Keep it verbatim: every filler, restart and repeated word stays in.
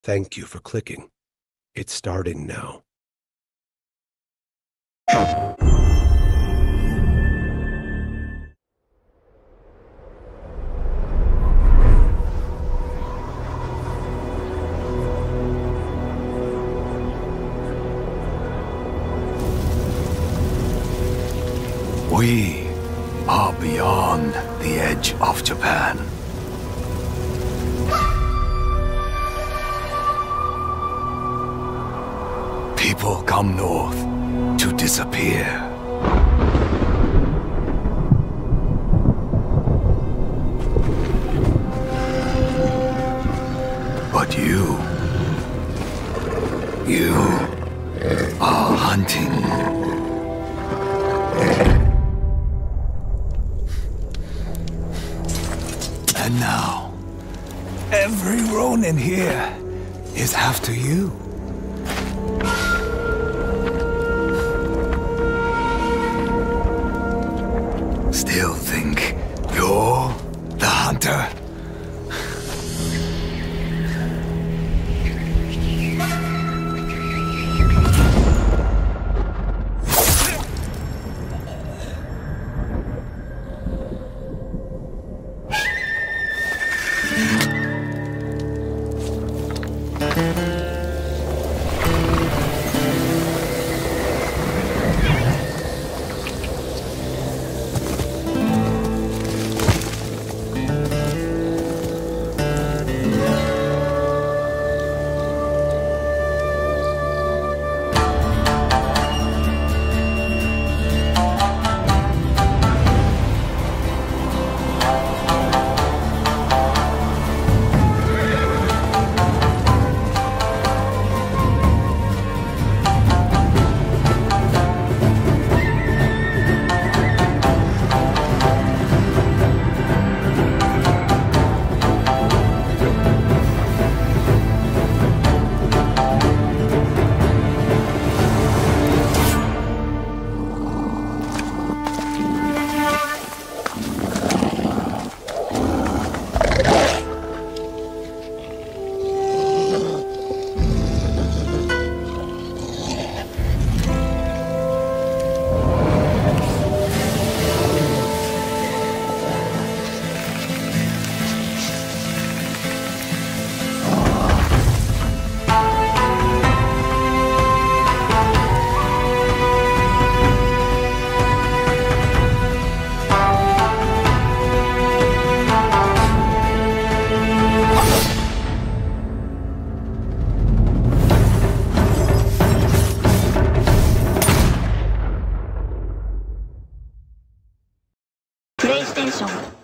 Thank you for clicking. It's starting now. We are beyond the edge of Japan. People come north to disappear. But you, you are hunting. And now, every Ronin here is after you. Still think you're the hunter? 플레이스테이션